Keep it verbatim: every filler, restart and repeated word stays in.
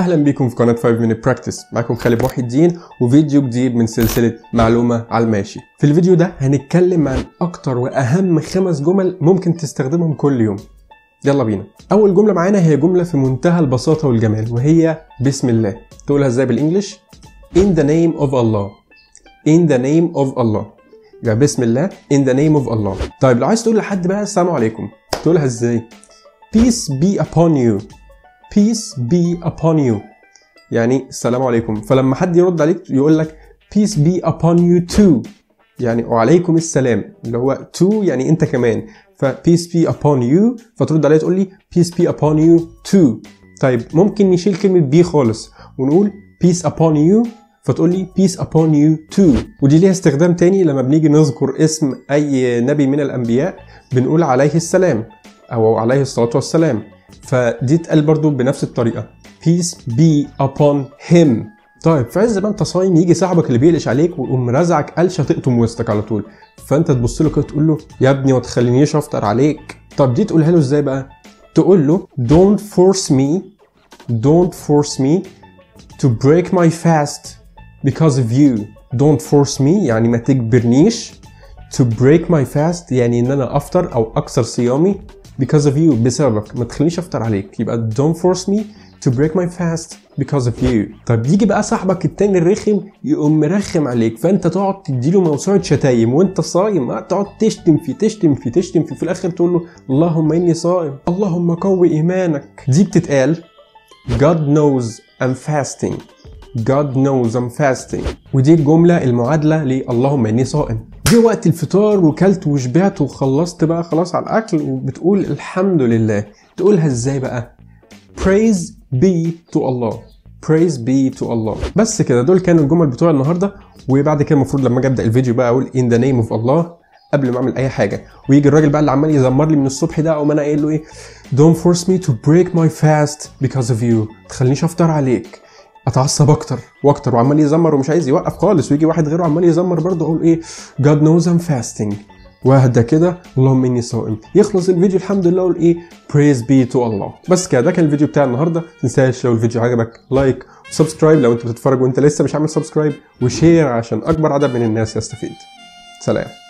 اهلا بيكم في قناه خمسة minute practice. معاكم خالد محي الدين وفيديو جديد من سلسله معلومه على الماشي. في الفيديو ده هنتكلم عن اكتر واهم خمس جمل ممكن تستخدمهم كل يوم. يلا بينا. اول جمله معانا هي جمله في منتهى البساطه والجمال وهي بسم الله. تقولها ازاي بالانجلش؟ in the name of Allah. in the name of Allah. يبقى بسم الله in the name of Allah. طيب لو عايز تقول لحد بقى السلام عليكم تقولها ازاي؟ peace be upon you. peace be upon you يعني السلام عليكم. فلما حد يرد عليك يقول لك peace be upon you too يعني وعليكم السلام، اللي هو to يعني انت كمان. ف peace be upon you فترد عليه تقول لي peace be upon you too. طيب ممكن نشيل كلمة be خالص ونقول peace upon you فتقول لي peace upon you too. ودي ليها استخدام تاني لما بنيجي نذكر اسم اي نبي من الانبياء بنقول عليه السلام او عليه الصلاة والسلام، فدي اتقال برضو بنفس الطريقة peace be upon him. طيب في عز ما انت صايم يجي صاحبك اللي بيقلش عليك ويقوم رازعك قلشه تقطم وسطك على طول، فانت تبص له كده تقول له يا ابني ما تخلينيش افطر عليك. طب دي تقولها له ازاي بقى؟ تقول له don't force me don't force me to break my fast because of you. don't force me يعني ما تجبرنيش. to break my fast يعني ان انا افطر او اكسر صيامي because of you بسببك، ما تخلينيش افطر عليك. يبقى don't force me to break my fast because of you. طب يجي بقى صاحبك التاني الرخم يقوم مرخم عليك، فانت تقعد تديله موسوعة شتايم وانت صايم، تقعد تشتم فيه تشتم فيه تشتم فيه في الاخر تقول له اللهم اني صائم اللهم قوي ايمانك. دي بتتقال God knows I'm fasting. God knows I'm fasting. ودي الجملة المعادلة لاللهم اني صائم. جه وقت الفطار وكلت وشبعت وخلصت بقى خلاص على الاكل وبتقول الحمد لله. تقولها ازاي بقى؟ praise be to Allah. praise be to Allah. بس كده، دول كانوا الجمل بتوع النهارده. وبعد كده المفروض لما اجي ابدا الفيديو بقى اقول in the name of Allah قبل ما اعمل اي حاجه، ويجي الراجل بقى اللي عمال يزمر لي من الصبح ده او انا قايل له ايه don't force me to break my fast because of you. تخلينيش افطر عليك، اتعصب اكتر واكتر وعمال يزمر ومش عايز يوقف خالص، ويجي واحد غيره عمال يزمر برضه اقول ايه God knows I'm fasting واهدى كده اللهم اني صائم. يخلص الفيديو الحمد لله اقول ايه praise be to Allah. بس كده، ده كان الفيديو بتاع النهارده. متنساش لو الفيديو عجبك لايك وسبسكرايب لو انت بتتفرج وانت لسه مش عامل سبسكرايب، وشير عشان اكبر عدد من الناس يستفيد. سلام.